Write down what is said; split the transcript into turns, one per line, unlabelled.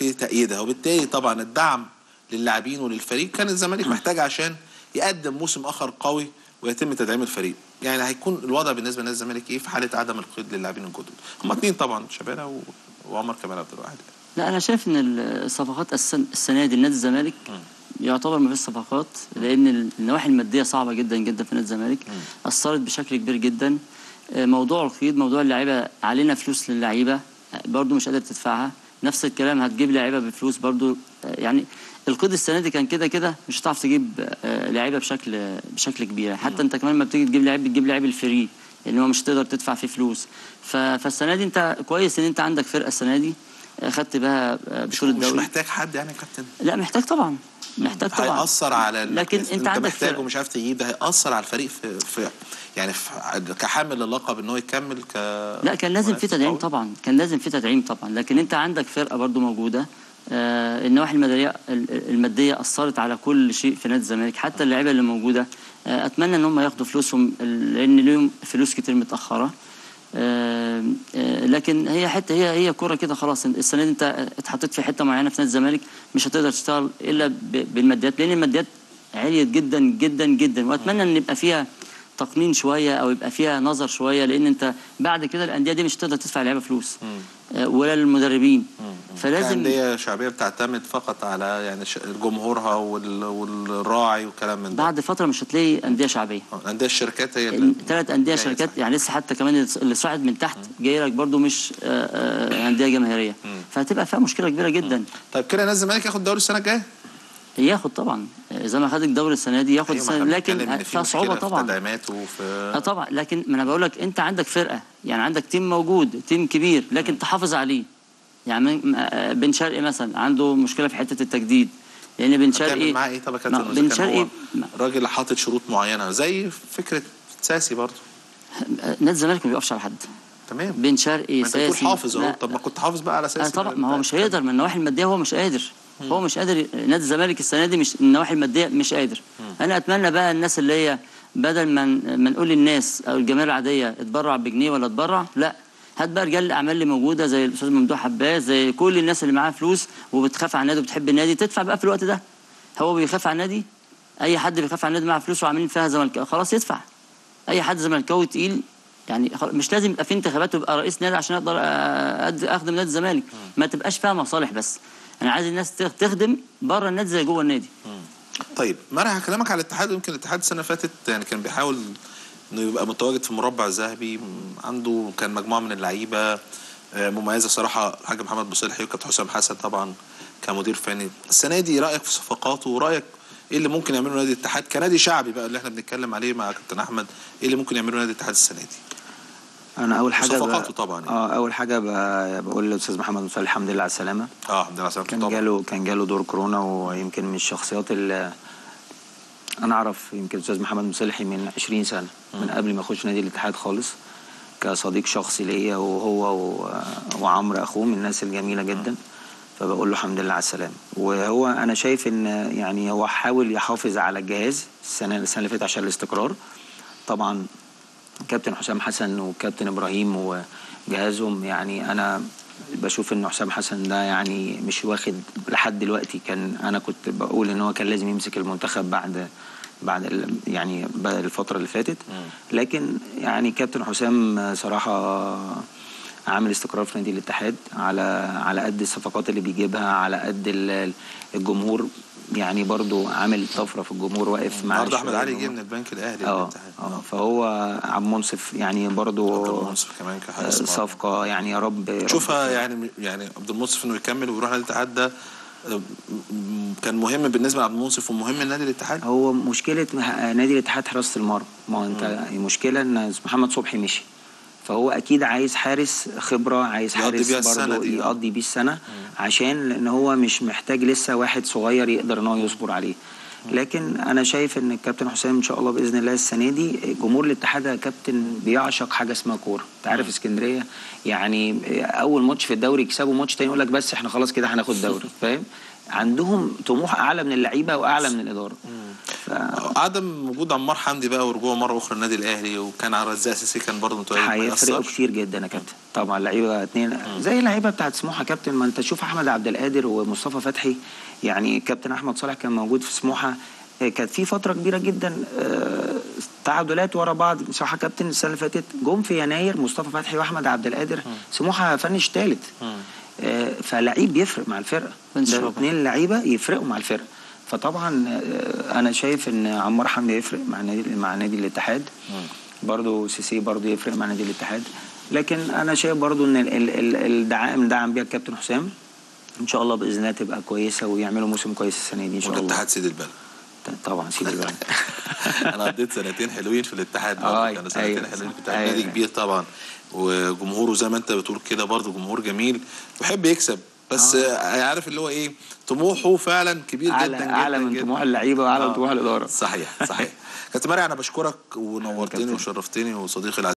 في تأييدها، وبالتالي طبعا الدعم للاعبين وللفريق كان الزمالك محتاج عشان يقدم موسم اخر قوي ويتم تدعيم الفريق. يعني هيكون الوضع بالنسبه لنادي الزمالك ايه في حاله عدم القيد للاعبين الجدد؟ هم اتنين طبعا، شبانه وعمر كمال عبد الواحد.
لا انا شايف ان الصفقات السنه دي لنادي الزمالك يعتبر ما فيش صفقات، لان النواحي الماديه صعبه جدا جدا في نادي الزمالك، اثرت بشكل كبير جدا. موضوع القيد، موضوع اللعيبه، علينا فلوس للعيبه برضو مش قادر تدفعها، نفس الكلام هتجيب لعيبه بفلوس برضو. يعني القيد السنه دي كان كده كده مش هتعرف تجيب لعيبه بشكل كبير. حتى انت كمان لما بتيجي تجيب لعيب بتجيب لعيب الفري لان هو مش تقدر تدفع فيه فلوس. فالسنه دي انت كويس ان انت عندك فرقه السنه دي خدت بها بطوله الدوري.
مش محتاج حد يعني يا كابتن؟
لا محتاج طبعا، محتاج طبعا.
هيأثر على
لكن انت عندك
محتاج ومش عارف تجيب، ده هيأثر على الفريق في يعني كحامل اللقب ان هو يكمل
لا كان لازم في تدعيم طبعا، كان لازم في تدعيم طبعا. لكن انت عندك فرقه برضو موجوده. النواحي الماديه اثرت على كل شيء في نادي الزمالك، حتى اللعيبه اللي موجوده اتمنى ان هم ياخدوا فلوسهم لان لهم فلوس كتير متاخره. لكن هي حته هي كوره كده خلاص. السنه دي انت اتحطيت في حته معينه في نادي الزمالك مش هتقدر تشتغل الا بالماديات، لان الماديات عاليه جدا جدا جدا. واتمنى ان يبقى فيها تقنين شويه او يبقى فيها نظر شويه، لان انت بعد كده الانديه دي مش هتقدر تدفع لعيبه فلوس ولا للمدربين. فلازم
انديه شعبيه بتعتمد فقط على يعني جمهورها والراعي والكلام من ده.
بعد فتره مش هتلاقي انديه شعبيه.
انديه الشركات هي
3 انديه شركات يعني لسه، حتى كمان اللي صاعد من تحت جاي لك برده مش انديه جماهيريه، فهتبقى فيها مشكله كبيره جدا.
طيب كده نادي الزمالك ياخد الدوري السنه الجايه؟
ياخد طبعا، زي ما خد الدوري السنه دي ياخد السنه، لكن فيها صعوبه طبعا في
تدعيمات
طبعا. لكن ما انا بقول لك انت عندك فرقه، يعني عندك تيم موجود، تيم كبير، لكن تحافظ عليه. يعني بن شرقي مثلا عنده مشكله في حته التجديد، لان بن شرقي
معاه ايه؟ طب كابتن
بن شرقي
راجل حاطط شروط معينه زي فكره ساسي برضه.
نادي الزمالك ما بيقفش على حد.
تمام.
بن شرقي ساسي
انت حافظ اهو. طب ما كنت حافظ بقى على ساسي.
طبعا ما هو مش هيقدر من النواحي الماديه، هو مش قادر. هو مش قادر. نادي الزمالك السنه دي مش النواحي الماديه مش قادر. انا اتمنى بقى الناس اللي هي بدل ما نقول للناس او الجماهير العاديه اتبرع بجنيه ولا اتبرع، لا هات بقى رجال الاعمال اللي موجوده زي الاستاذ ممدوح عباس، زي كل الناس اللي معاها فلوس وبتخاف على النادي وبتحب النادي، تدفع بقى في الوقت ده. هو بيخاف على النادي؟ اي حد بيخاف على النادي معاه فلوس وعاملين فيها زملكاوي خلاص يدفع. اي حد زملكاوي تقيل يعني مش لازم يبقى في انتخابات ويبقى رئيس نادي عشان اقدر اخدم نادي الزمالك. ما تبقاش فيها مصالح بس. انا عايز الناس تخدم بره النادي زي جوه النادي.
طيب مرة هكلمك على الاتحاد. يمكن الاتحاد السنه اللي فاتت يعني كان بيحاول انه يبقى متواجد في المربع الذهبي، عنده كان مجموعه من اللعيبه مميزه صراحه، الحاج محمد بوصلحي وكابتن حسام حسن طبعا كمدير فني. السنه دي رايك في صفقاته ورايك ايه اللي ممكن يعمله نادي الاتحاد كنادي شعبي بقى اللي احنا بنتكلم عليه مع كابتن احمد؟ ايه اللي ممكن يعمله نادي الاتحاد السنه دي؟
انا اول حاجه
صفقاته طبعا يعني.
اول حاجه بقول للاستاذ محمد بوصلحي الحمد لله على السلامه.
الحمد لله على السلامه.
كان جاله دور كورونا، ويمكن من الشخصيات اللي انا اعرف يمكن الاستاذ محمد بوصلحي من 20 سنه من قبل ما اخش نادي الاتحاد خالص، كصديق شخصي ليا، وهو وعمرو اخوه من الناس الجميله جدا. فبقول له الحمد لله على السلامه. وهو انا شايف ان يعني هو حاول يحافظ على الجهاز السنه اللي فاتت عشان الاستقرار. طبعا كابتن حسام حسن وكابتن ابراهيم وجهازهم، يعني انا بشوف ان حسام حسن ده يعني مش واخد لحد دلوقتي. انا كنت بقول ان هو كان لازم يمسك المنتخب بعد يعني بعد الفتره اللي فاتت. لكن يعني كابتن حسام صراحه عامل استقرار في نادي الاتحاد على قد الصفقات اللي بيجيبها، على قد الجمهور. يعني برضو عامل طفره في الجمهور، واقف مع
برضو احمد علي جه من البنك الاهلي للاتحاد.
فهو عبد المنصف يعني برضو
عبد المنصف كمان
صفقه يعني يا رب
تشوفها. يعني عبد المنصف انه يكمل ويروح نادي الاتحاد ده كان مهم بالنسبه لعبد المنصف ومهم لنادي الاتحاد.
هو مشكله نادي الاتحاد حراسه المرمى. ما هو انت المشكله ان محمد صبحي مشي، فهو اكيد عايز حارس خبره، عايز حارس برضه يقضي بيه السنه، عشان لان هو مش محتاج لسه واحد صغير يقدر ان هو يصبر عليه. لكن انا شايف ان الكابتن حسام ان شاء الله باذن الله السنه دي جمهور الاتحاد يا كابتن بيعشق حاجه اسمها كوره. انت عارف اسكندريه يعني اول ماتش في الدوري يكسبوا، ماتش تاني يقول لك بس احنا خلاص كده هناخد دوري. فاهم؟ عندهم طموح اعلى من اللعيبه واعلى من الاداره.
عدم وجود عمار حمدي بقى ورجوعه مره اخرى النادي الاهلي، وكان على رزاق اساسي كان برضه متواجد،
هيفرقوا كتير جدا يا كابتن. طبعا لعيبه اتنين زي اللعيبه بتاعت سموحه يا كابتن. ما انت تشوف احمد عبد القادر ومصطفى فتحي، يعني كابتن احمد صالح كان موجود في سموحه، كانت في فتره كبيره جدا تعادلات ورا بعض. بصراحه كابتن السنه اللي فاتت جم في يناير مصطفى فتحي واحمد عبد القادر، سموحه فنش ثالث. فلعيب بيفرق مع الفرقه، ده اتنين لعيبه يفرقوا مع الفرقه. فطبعا انا شايف ان عمار حمدي يفرق مع نادي الاتحاد، برضه سيسي برضه يفرق مع نادي الاتحاد. لكن انا شايف برضه ان الدعائم دعم بيها الكابتن حسام، ان شاء الله باذن الله تبقى كويسه ويعملوا موسم كويس السنه دي ان شاء الله.
والاتحاد سيد البلد
طبعا سيد البلد.
انا قضيت سنتين حلوين في الاتحاد برضه، كانوا سنتين حلوين في الاتحاد. نادي كبير طبعا، وجمهوره زي ما انت بتقول كده برضه جمهور جميل ويحب يكسب، بس عارف اللي هو ايه، طموحه فعلا كبير جدا
اعلى من طموح اللعيبه واعلى من طموح الاداره.
صحيح. كابتن مرعي انا بشكرك ونورتني وشرفتني وصديقي العزيز.